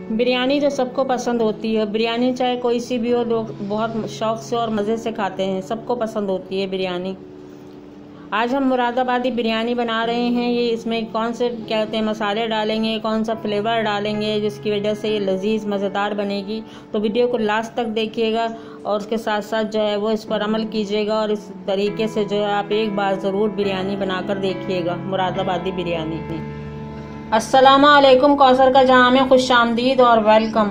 बिरयानी तो सबको पसंद होती है। बिरयानी चाहे कोई सी भी हो, लोग बहुत शौक से और मज़े से खाते हैं। सबको पसंद होती है बिरयानी। आज हम मुरादाबादी बिरयानी बना रहे हैं। ये इसमें कौन से क्या कहते हैं मसाले डालेंगे, कौन सा फ्लेवर डालेंगे जिसकी वजह से ये लजीज मज़ेदार बनेगी। तो वीडियो को लास्ट तक देखिएगा और उसके साथ साथ जो है वो इस पर अमल कीजिएगा और इस तरीके से जो है आप एक बार ज़रूर बिरयानी बनाकर देखिएगा, मुरादाबादी बिरयानी। अस्सलामु अलैकुम, कौसर का जहाँ में खुश आमदीद और वेलकम।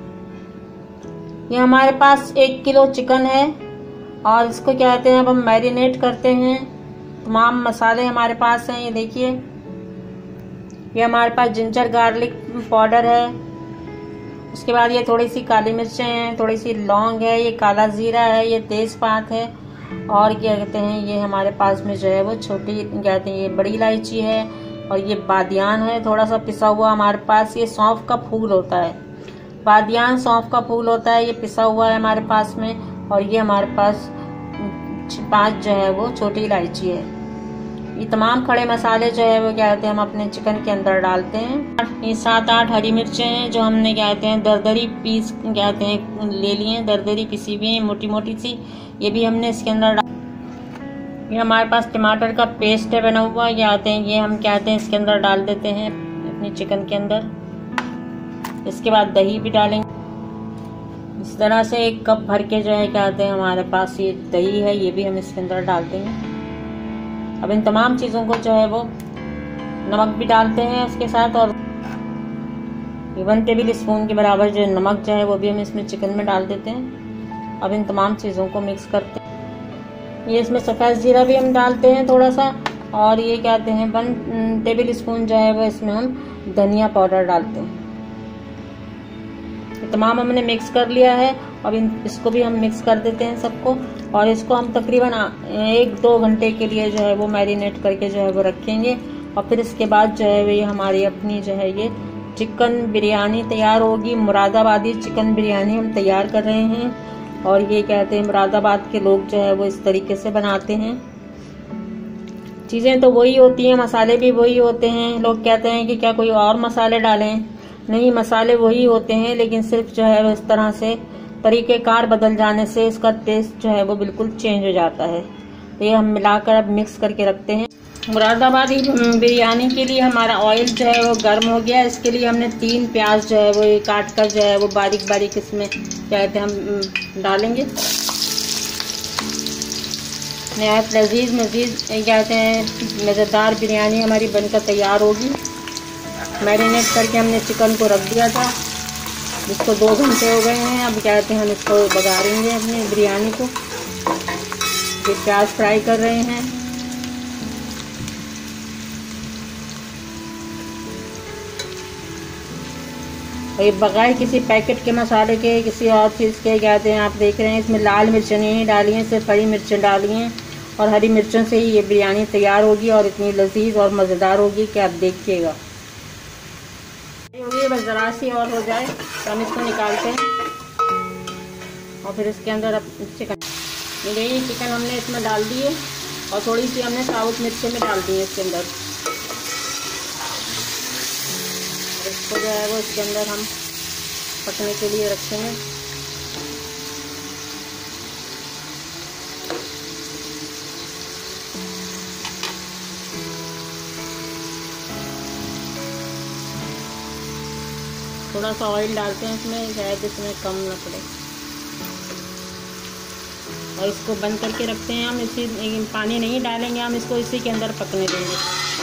ये हमारे पास 1 किलो चिकन है और इसको क्या कहते हैं अब हम मैरिनेट करते हैं। तमाम मसाले हमारे पास हैं, ये देखिए। ये हमारे पास जिंजर गार्लिक पाउडर है। उसके बाद ये थोड़ी सी काली मिर्चें हैं, थोड़ी सी लौंग है, ये काला जीरा है, ये तेज़पात है और क्या कहते हैं ये हमारे पास में जो है वो छोटी क्या कहते हैं ये बड़ी इलायची है और ये बादियान है थोड़ा सा पिसा हुआ हमारे पास। ये सौंफ का फूल होता है, बादियान सौंफ का फूल होता है, ये पिसा हुआ है हमारे पास में। और ये हमारे पास 5 जो है वो छोटी इलायची है। ये तमाम खड़े मसाले जो है वो क्या कहते हैं हम अपने चिकन के अंदर डालते हैं। ये 7-8 हरी मिर्चें हैं जो हमने क्या कहते हैं दरदरी पीस क्या कहते हैं ले लिए हैं, दरदरी पिसी हुई है मोटी मोटी सी, ये भी हमने इसके अंदर डाल। ये हमारे पास टमाटर का पेस्ट है बना हुआ, ये आते हैं ये हम क्या कहते हैं इसके अंदर डाल देते हैं अपनी चिकन के अंदर। इसके बाद दही भी डालेंगे। इस तरह से 1 कप भर के जो है क्या कहते हैं हमारे पास ये दही है, ये भी हम इसके अंदर डाल देंगे। अब इन तमाम चीज़ों को जो है वो नमक भी डालते हैं उसके साथ और 1 टेबल स्पून के बराबर जो नमक जो है वो भी हम इसमें चिकन में डाल देते हैं। अब इन तमाम चीज़ों को मिक्स करते हैं। ये इसमें सफ़ेद जीरा भी हम डालते हैं थोड़ा सा और ये क्या कहते हैं 1 टेबल स्पून जो है वो इसमें हम धनिया पाउडर डालते हैं। तमाम हमने मिक्स कर लिया है। अब इसको भी हम मिक्स कर देते हैं सबको और इसको हम तकरीबन 1-2 घंटे के लिए जो है वो मैरिनेट करके जो है वो रखेंगे। और फिर इसके बाद जो है ये हमारी अपनी जो है ये चिकन बिरयानी तैयार होगी। मुरादाबादी चिकन बिरयानी हम तैयार कर रहे हैं और ये कहते हैं मुरादाबाद के लोग जो है वो इस तरीके से बनाते हैं। चीज़ें तो वही होती हैं, मसाले भी वही होते हैं। लोग कहते हैं कि क्या कोई और मसाले डालें, नहीं मसाले वही होते हैं, लेकिन सिर्फ जो है इस तरह से तरीक़ेकार बदल जाने से इसका टेस्ट जो है वो बिल्कुल चेंज हो जाता है। तो ये हम मिलाकर अब मिक्स करके रखते हैं। मुरादाबादी बिरयानी के लिए हमारा ऑयल जो है वो गर्म हो गया। इसके लिए हमने 3 प्याज जो है वो ये काट कर जो है वो बारीक बारीक इसमें क्या कहते हैं हम डालेंगे। नहायत लजीज मजीद क्या कहते हैं मज़ेदार बिरयानी हमारी बनकर तैयार होगी। मैरिनेट करके हमने चिकन को रख दिया था, इसको 2 घंटे हो गए हैं। अब क्या कहते हैं हम इसको बघारेंगे अपनी बिरयानी को। ये प्याज फ्राई कर रहे हैं। और ये बगैर किसी पैकेट के मसाले के किसी और चीज़ के क्या कहते हैं आप देख रहे हैं इसमें लाल मिर्चें नहीं डाली हैं, सिर्फ हरी मिर्चें डाली हैं और हरी मिर्चों से ही ये बिरयानी तैयार होगी और इतनी लजीज और मज़ेदार होगी कि आप देखिएगा। होगी बस ज़रा सी और हो जाए तो हम इसको निकालते हैं और फिर इसके अंदर अब चिकन ये चिकन हमने इसमें डाल दिए और थोड़ी सी हमने साबुत मिर्चें में डाल दी है इसके अंदर। इसको जो है वो इसके अंदर हम पकने के लिए रखेंगे। थोड़ा सा ऑयल डालते हैं इसमें, शायद इसमें कम न पड़े। और इसको बंद करके रखते हैं हम। इसी पानी नहीं डालेंगे, हम इसको इसी के अंदर पकने देंगे।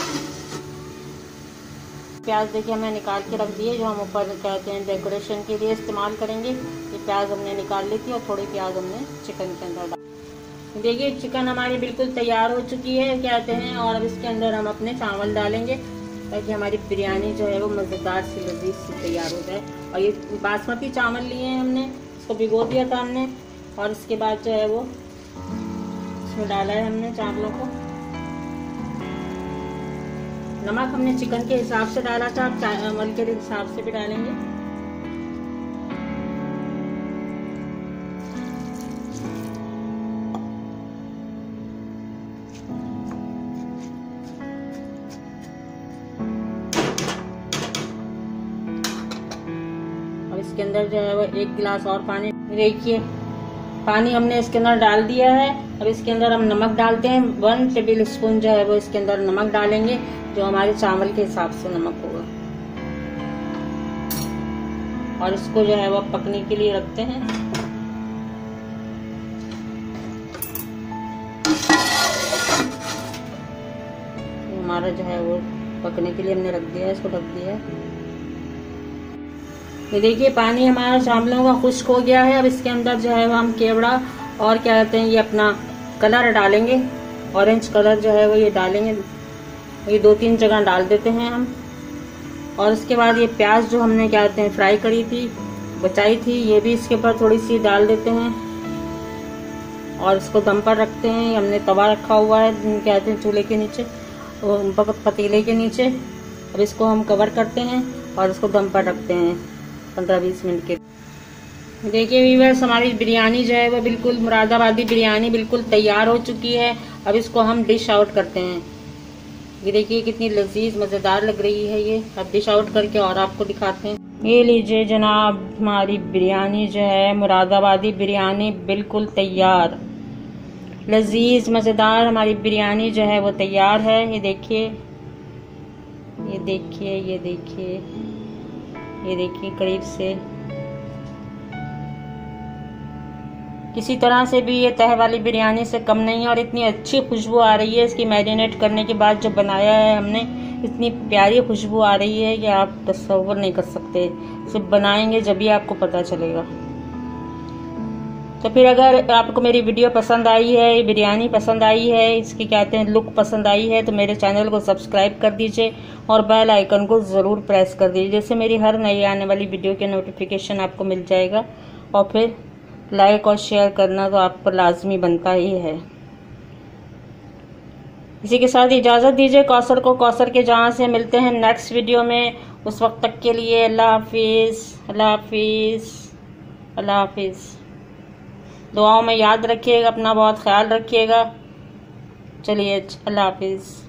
प्याज देखिए हमने निकाल के रख दिए, जो हम ऊपर कहते हैं डेकोरेशन के लिए इस्तेमाल करेंगे। ये प्याज हमने निकाल ली थी और थोड़ी प्याज हमने चिकन के अंदर डाल। देखिए चिकन हमारी बिल्कुल तैयार हो चुकी है कहते हैं। और अब इसके अंदर हम अपने चावल डालेंगे ताकि हमारी बिरयानी जो है वो मज़ेदार सी लजीज सी तैयार हो जाए। और ये बासमती चावल लिए हैं हमने, इसको भिगो दिया था हमने और इसके बाद जो है वो इसमें डाला है हमने चावलों को। नमक हमने चिकन के हिसाब से डाला था, आप चावल के हिसाब से भी डालेंगे। अब इसके अंदर जो है वो 1 गिलास और पानी, देखिए पानी हमने इसके अंदर डाल दिया है। अब इसके अंदर हम नमक डालते हैं, 1 टेबल स्पून जो है वो इसके अंदर नमक डालेंगे, जो हमारे चावल के हिसाब से नमक होगा। और इसको जो है वो पकने के लिए रखते हैं। हमारा जो है वो पकने के लिए हमने रख दिया है, इसको ढक दिया है। ये देखिए पानी हमारा चावलों का खुश्क हो गया है। अब इसके अंदर जो है वो हम केवड़ा और क्या कहते हैं ये अपना कलर डालेंगे, ऑरेंज कलर जो है वो ये डालेंगे। ये 2-3 जगह डाल देते हैं हम। और उसके बाद ये प्याज जो हमने क्या कहते हैं फ्राई करी थी, बचाई थी, ये भी इसके ऊपर थोड़ी सी डाल देते हैं और इसको दम पर रखते हैं। हमने तवा रखा हुआ है क्या कहते हैं चूल्हे के नीचे, पतीले के नीचे। अब इसको हम कवर करते हैं और इसको दम पर रखते हैं 15-20 मिनट के। देखिए व्यूअर्स, हमारी बिरयानी जो है वो बिल्कुल मुरादाबादी बिरयानी बिल्कुल तैयार हो चुकी है। अब इसको हम डिश आउट करते हैं। ये देखिए कितनी लजीज मज़ेदार लग रही है ये। अब डिश आउट करके और आपको दिखाते हैं। ये लीजिए जनाब, हमारी बिरयानी जो है मुरादाबादी बिरयानी बिल्कुल तैयार, लजीज मज़ेदार हमारी बिरयानी जो है वो तैयार है। ये देखिए, ये देखिए, ये देखिए, ये देखिए करीब से। किसी तरह से भी ये तह वाली बिरयानी से कम नहीं है और इतनी अच्छी खुशबू आ रही है इसकी मैरिनेट करने के बाद जो बनाया है हमने, इतनी प्यारी खुशबू आ रही है कि आप तसव्वुर नहीं कर सकते। सिर्फ बनाएंगे जब भी आपको पता चलेगा। तो फिर अगर आपको मेरी वीडियो पसंद आई है, बिरयानी पसंद आई है, इसकी कहते हैं लुक पसंद आई है, तो मेरे चैनल को सब्सक्राइब कर दीजिए और बेल आइकन को ज़रूर प्रेस कर दीजिए, जिससे मेरी हर नई आने वाली वीडियो के नोटिफिकेशन आपको मिल जाएगा। और फिर लाइक और शेयर करना तो आप पर लाजमी बनता ही है। इसी के साथ इजाज़त दीजिए कौसर को। कौसर के जहाँ से मिलते हैं नेक्स्ट वीडियो में। उस वक्त तक के लिए अल्लाह हाफिज़, अल्लाह हाफिज़, अल्लाह हाफिज़। दुआओं में याद रखिएगा, अपना बहुत ख्याल रखिएगा। चलिए, अल्लाह हाफिज़।